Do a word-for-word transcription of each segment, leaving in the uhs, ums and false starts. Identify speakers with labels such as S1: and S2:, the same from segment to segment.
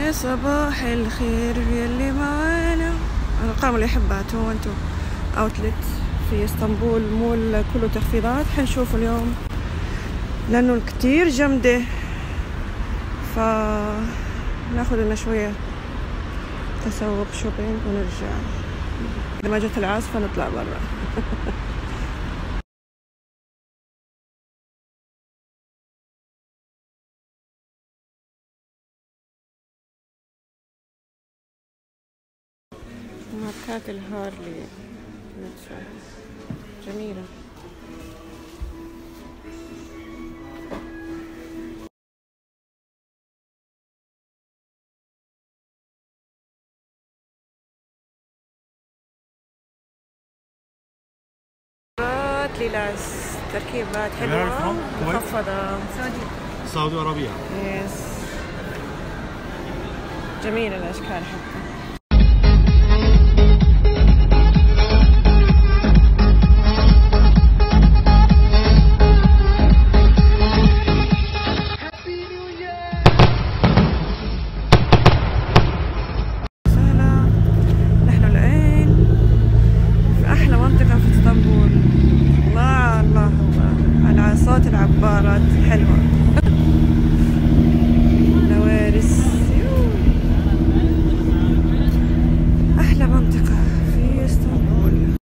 S1: يا صباح الخير يلي معانا. الأرقام اللي يحبها تو انتو اوتلت في اسطنبول، مول كله تخفيضات. حنشوف اليوم لأنه كتير جمدة، فناخد لنا شوية تسوق شوبينج ونرجع. إذا ما جت العاصفة نطلع برا. ماركات الهارلي جميلة. ليلاس تركيبات حلوة مخفضة.
S2: سعودي عربية.
S1: يس جميلة الأشكال حتى. سهلة. نحن الآن في أحلى منطقة في اسطنبول. الله الله الله على صوت العبارات حلوة. نوارس. أحلى منطقة في اسطنبول.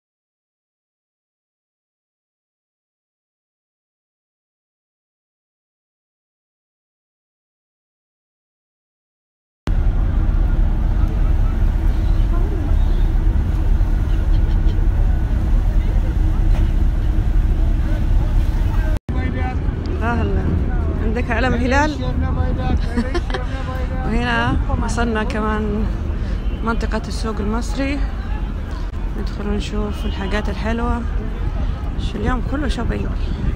S1: هلا عندك علم الهلال. وهنا وصلنا كمان منطقة السوق المصري. ندخل نشوف الحاجات الحلوة. شو اليوم كله شوبينج.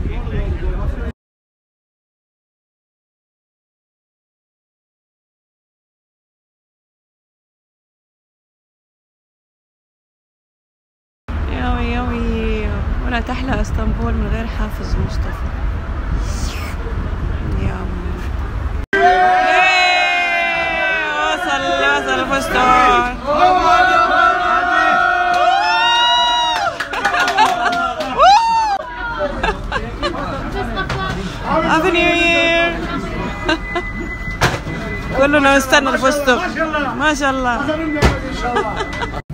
S1: يوي يوي ولا تحلى اسطنبول من غير حافظ مصطفى. وصل وصل الفستق. هابي نيو يير. كلنا نستنى الفستق ما شاء الله.